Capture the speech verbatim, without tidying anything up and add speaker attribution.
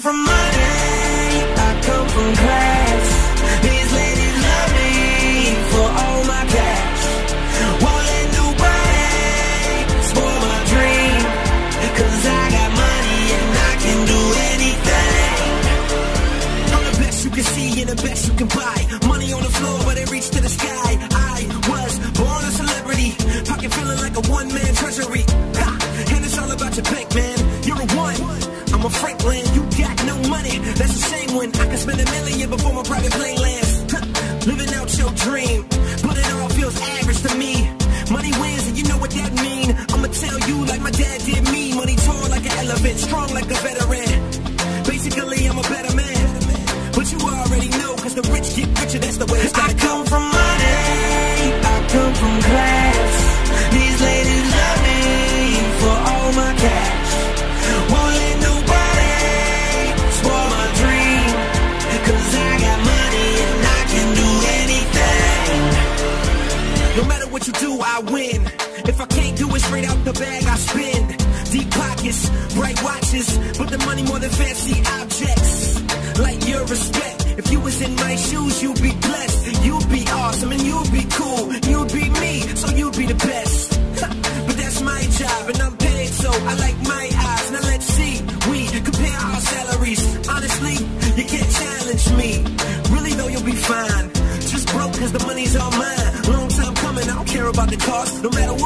Speaker 1: from money, I come from class. These ladies love me for all my cash. Won't let nobody spoil my dream, cause I got money and I can do anything. I'm the best you can see and the best you can buy. Money on the floor but it reached to the sky. I was born a celebrity, pocket feeling like a one-man treasury. Ha! And it's all about your bank, man. You're a one, I'm a Franklin. You got no money, that's a shame when I can spend a million before my private plane lands. Living out your dream, but it all feels average to me. Money wins and you know what that mean. I'ma tell you like my dad did me. Money tall like an elephant, strong like a veteran. Basically I'm a better man, but you already know, cause the rich get richer, that's the way it's gotta go. I come from money, I come from class. These ladies love me for all my cash. Won't let nobody spoil my dream, cause I got money and I can do anything. No matter what you do, I win. If I can't do it straight out the bag, I spend. Deep pockets, bright watches, but the money more than fancy objects. Like your respect, if you was in my shoes, you'd be blessed. You'd be awesome and you'd be cool. You'd be me, so you'd be the best. But that's my job and I'm paid, so I like my odds. Now let's see, we compare our salaries. Honestly, you can't challenge me. Really though, you'll be fine. Just broke cause the money's all mine. Long time coming, I don't care about the cost. No matter